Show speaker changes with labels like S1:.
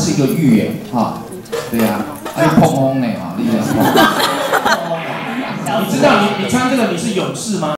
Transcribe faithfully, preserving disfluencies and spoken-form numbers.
S1: 是一个玉耶，哈，对呀、啊，还有碰风呢，哈，你知道？你知道你你穿这个你是勇士吗？